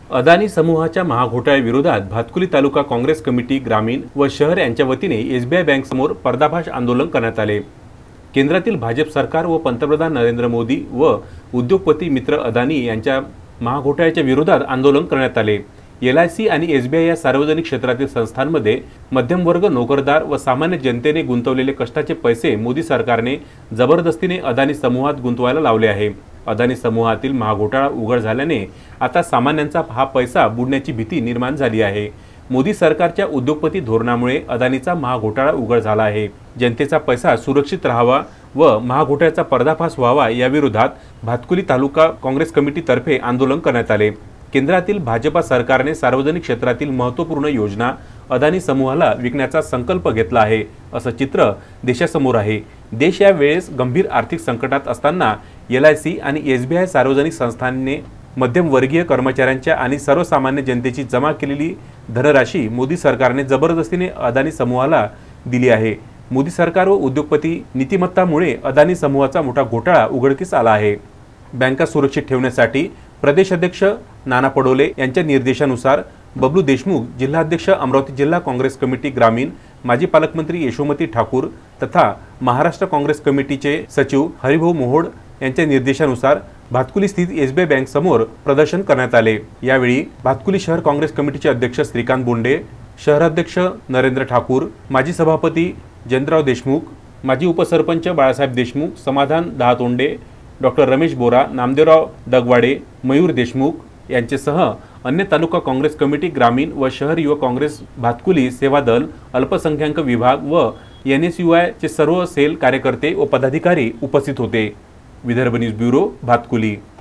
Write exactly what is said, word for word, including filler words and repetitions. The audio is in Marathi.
अदानी समूहाच्या महाघोटाळ्याविरोधात भातकुली तालुका काँग्रेस कमिटी ग्रामीण व शहर यांच्या वतीने एसबीआय बँक समोर पर्दाफाश आंदोलन करण्यात आले। केंद्रातील भाजप सरकार व पंतप्रधान नरेंद्र मोदी व उद्योगपती मित्र अदानी यांच्या महाघोटाळ्याच्या विरोधात आंदोलन करण्यात आले। एल आय सी आणि एसबीआय या सार्वजनिक क्षेत्रातील संस्थांमध्ये मध्यमवर्ग, नोकरदार व सामान्य जनतेने गुंतवलेले कष्टाचे पैसे मोदी सरकारने जबरदस्तीने अदानी समूहात गुंतवायला लावले आहे। अदानी समूहातील महाघोटाळा उघड झाल्याने आता सामान्यांचा हा पैसा बुडण्याची भीती निर्माण झाली आहे। मोदी सरकारच्या उद्योगपती धोरणामुळे अदानीचा महाघोटाळा उघड झाला आहे। जनतेचा पैसा सुरक्षित राहावा व महाघोटाळ्याचा पर्दाफाश व्हावा या विरोधात भातकुली तालुका काँग्रेस कमिटीतर्फे आंदोलन करण्यात आले। केंद्रातील भाजपा सरकारने सार्वजनिक क्षेत्रातील महत्त्वपूर्ण योजना अदानी समूहाला विकण्याचा संकल्प घेतला आहे, असं चित्र देशासमोर आहे। देश या वेळेस गंभीर आर्थिक संकटात असताना एल आय सी आणि एसबीआय सार्वजनिक संस्थांनी मध्यमवर्गीय कर्मचाऱ्यांच्या आणि सर्वसामान्य जनतेची जमा केलेली धनराशी मोदी सरकारने जबरदस्तीने अदानी समूहाला दिली आहे। मोदी सरकार व उद्योगपती नीतिमत्तामुळे अदानी समूहाचा मोठा घोटाळा उघडकीस आला आहे। बँका सुरक्षित ठेवण्यासाठी प्रदेश अध्यक्ष नाना पडोले यांच्या निर्देशानुसार बबलू देशमुख, जिल्हाध्यक्ष अमरावती जिल्हा काँग्रेस कमिटी ग्रामीण, माजी पालकमंत्री यशोमती ठाकूर तथा महाराष्ट्र काँग्रेस कमिटीचे सचिव हरिभाऊ मोहोड यांच्या निर्देशानुसार भातकुली स्थित एसबीआय बँक समोर प्रदर्शन करण्यात आले। यावेळी भातकुली शहर काँग्रेस कमिटीचे अध्यक्ष श्रीकांत बोंडे, शहराध्यक्ष नरेंद्र ठाकूर, माजी सभापती जयंतराव देशमुख, माजी उपसरपंच बाळासाहेब देशमुख, समाधान दहातोंडे, डॉक्टर रमेश बोरा, नामदेवराव डगवाडे, मयूर देशमुख यांच्यासह अन्य तालुका काँग्रेस कमिटी ग्रामीण व शहर युवक काँग्रेस भातकुली सेवा दल, अल्पसंख्याक विभाग व एन एस यू आय चे सर्व सेल कार्यकर्ते व पदाधिकारी उपस्थित होते। Vidarbha news bureau, Bhatkuli.